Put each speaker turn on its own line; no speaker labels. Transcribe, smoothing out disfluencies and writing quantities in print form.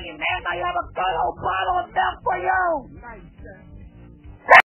you, man. Now you have a good old bottle of milk.